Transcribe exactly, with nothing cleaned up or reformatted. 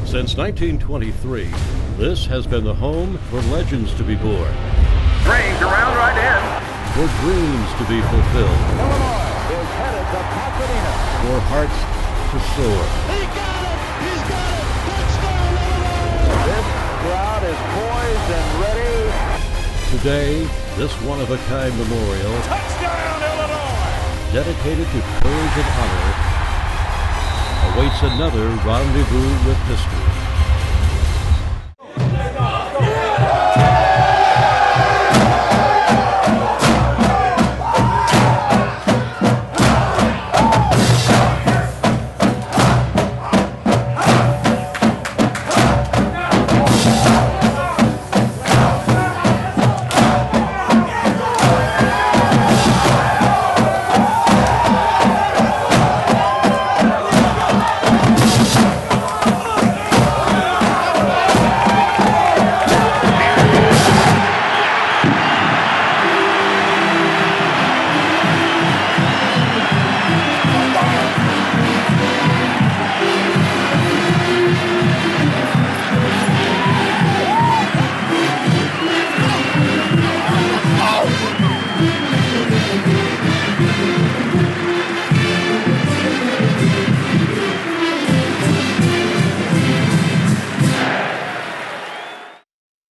Since nineteen twenty-three, this has been the home for legends to be born. Range around right in. For dreams to be fulfilled. Illinois is headed to Pasadena. For hearts to soar. He got it! He's got it! Touchdown, Illinois! This crowd is poised and ready. Today, this one-of-a-kind memorial, Touchdown, Illinois! dedicated to courage and honor, awaits another rendezvous with history.